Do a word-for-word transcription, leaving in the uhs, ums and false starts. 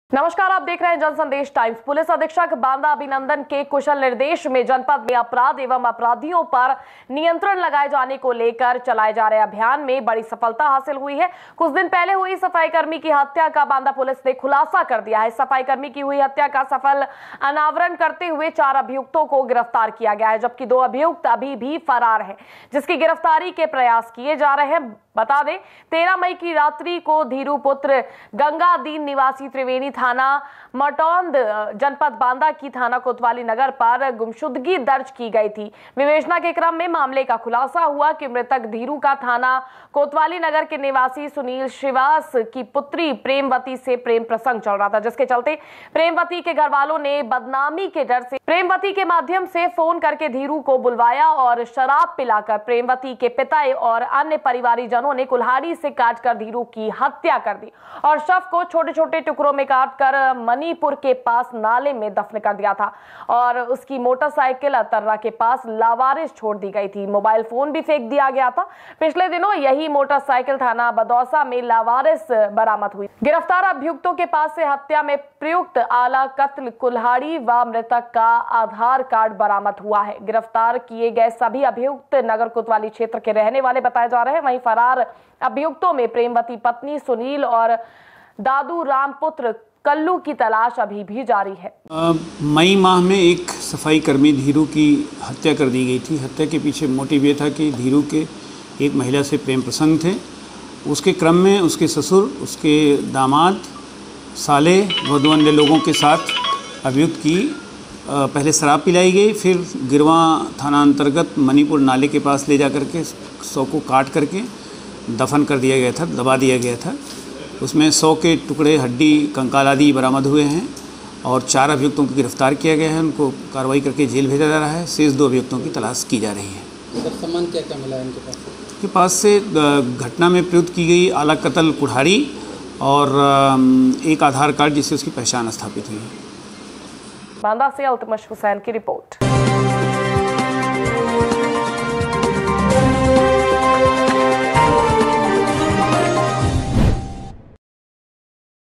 नमस्कार, आप देख रहे हैं जन संदेश टाइम्स। पुलिस अधीक्षक बांदा अभिनंदन के कुशल निर्देश में जनपद में अपराध एवं अपराधियों पर नियंत्रण लगाए जाने को लेकर चलाए जा रहे अभियान में बड़ी सफलता हासिल हुई है। कुछ दिन पहले हुई सफाई कर्मी की हत्या का बांदा पुलिस ने खुलासा कर दिया है। सफाई कर्मी की हुई हत्या का सफल अनावरण करते हुए चार अभियुक्तों को गिरफ्तार किया गया है, जबकि दो अभियुक्त अभी भी फरार है, जिसकी गिरफ्तारी के प्रयास किए जा रहे हैं। बता दें, तेरह मई की रात्रि को धीरू पुत्र गंगादीन निवासी त्रिवेणी थाना मटौंद जनपद बांदा की थाना कोतवाली नगर पर गुमशुदगी दर्ज की गई थी। विवेचना के क्रम में मामले का खुलासा हुआ कि मृतक धीरू का थाना कोतवाली नगर के निवासी सुनील श्रीवास की पुत्री प्रेमवती से प्रेम प्रसंग चल रहा था, जिसके चलते प्रेमवती के घर वालों ने बदनामी के डर से प्रेमवती के माध्यम से फोन करके धीरू को बुलवाया और शराब पिलाकर प्रेमवती के पिता और अन्य परिवारीजनों ने कुल्हाड़ी से काटकर धीरू की हत्या कर दी और शव को छोटे छोटे टुकड़ों में काटकर मणिपुर के पास नाले में दफन कर दिया था और उसकी मोटरसाइकिल अतर्रा के पास लावारिस छोड़ दी गई थी। मोबाइल फोन भी फेंक दिया गया था। पिछले दिनों यही मोटरसाइकिल थाना बदौसा में लावारिस बरामद हुई। गिरफ्तार अभियुक्तों के पास से हत्या में प्रयुक्त आला कत्ल कुल्हाड़ी व मृतक का आधार कार्ड बरामद हुआ है। गिरफ्तार किए गए सभी अभियुक्त नगर कोतवाली क्षेत्र के रहने वाले बताए जा रहे हैं। वहीं फरार अभियुक्तों में प्रेमवती पत्नी सुनील और दादू राम पुत्र कल्लू की तलाश अभी भी जारी है। मई माह में एक सफाई कर्मी धीरू की हत्या कर दी गई थी। हत्या के पीछे मोटिव ये था कि धीरू के एक महिला से प्रेम प्रसंग थे। उसके क्रम में उसके ससुर, उसके दामाद, साले व दो अन्य लोगों के साथ अभियुक्त की पहले शराब पिलाई गई, फिर गिरवा थाना अंतर्गत मणिपुर नाले के पास ले जा करके सौ को काट करके दफन कर दिया गया था, दबा दिया गया था। उसमें सौ के टुकड़े, हड्डी, कंकाल आदि बरामद हुए हैं और चार अभियुक्तों को गिरफ्तार किया गया है। उनको कार्रवाई करके जेल भेजा जा रहा है। शेष दो अभियुक्तों की तलाश की जा रही है। सर, सामान क्या क्या मिला है इनके पास? के पास से घटना में प्रयुक्त की गई आला कत्ल कुल्हाड़ी और एक आधार कार्ड जिससे उसकी पहचान स्थापित हुई है। बांदा से अल्तमश हुसैन की रिपोर्ट।